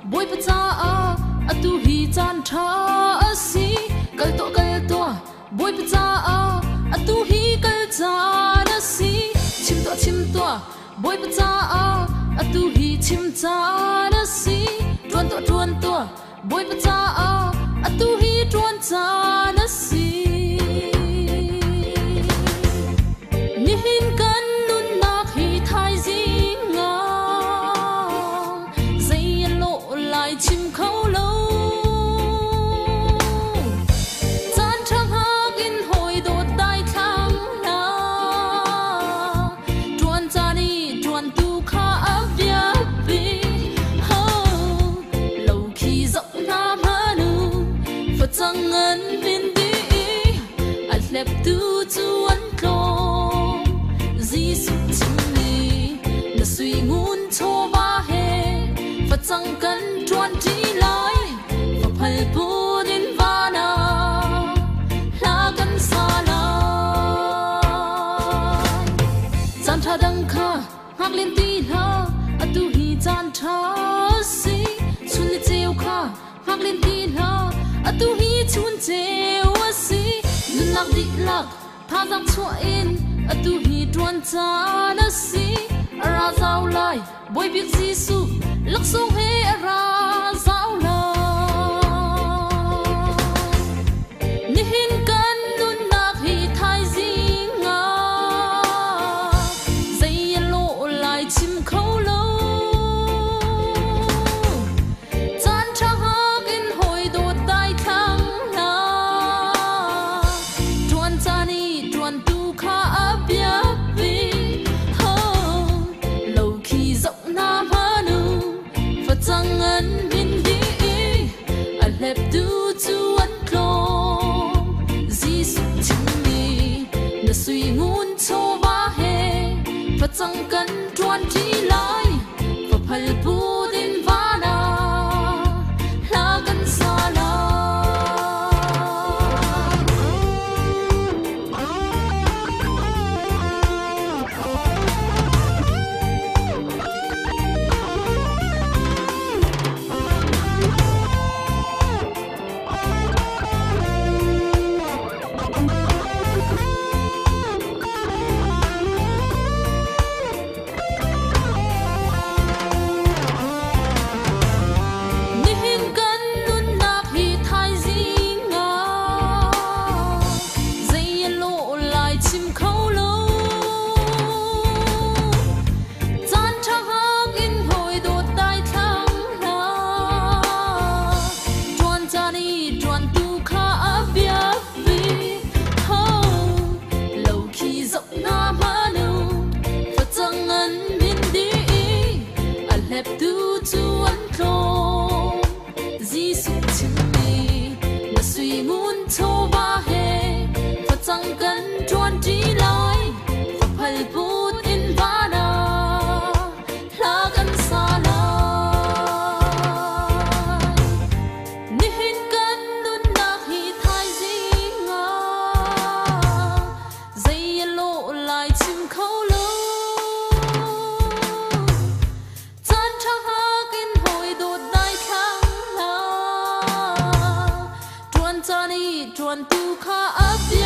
boy pa cha a tu hi chan tha si kal to boy pa cha a tu hi kal cha na si chim to boy pa cha a tu hi chim cha na si tuan to boy pa cha a tu hi tuan cha na si ni hin kan nun na hi thai zinga zai lo lai chim khâu lo chan thang hak in hoi do tai thang na tuan cha ni tuan tu kha avya pi ho lo khi dọc na manu phật sang ngân min đi at lep tu chuan lo Jesus chimni na sui ngun cho ba he phật sang kan tuan ti lai phật phal pu din vana la kan sa la chan tha dang kha hak len ti la atu hi chan tha si chun le cheu kha hak len ti la atu hi chun cheu si nun lak di lak tha dang chua in atu hi tuan cha na si ara zau lai boy big jisu lak song he ara zau lai ni hin kan nun nak hi thai zinga zai lo lai chim khâu lo chan cha hak in hoi do tai thang na tuan cha ni tuan tu kha abya pi ho lo khi dọc na manu phật sang ngân min đi a lep tu chuan lo jisu chimni na sui ngun cho ba he phật sang kan tuan ti lai phật phal pu din vana la kan sa la ni hin kan nun nak hi thai zinga zai lo lai chim khâu lo chan tha hak in hoi do tai thang na tuan cha ni tuan tu kha avya pi ho lo khi dọc na manu phật sang ngân min đi a lep tu chuan lo jisu chimni na sui ngun cho ba he phật sang kan tuan ti lai phật phal pu in vana la kan sa la ni hin kan nun nak hi thai zinga zai lo lai chim khâu lo chan thang hak in hoi do dai thang la tuan cha ni tuan tu kha abya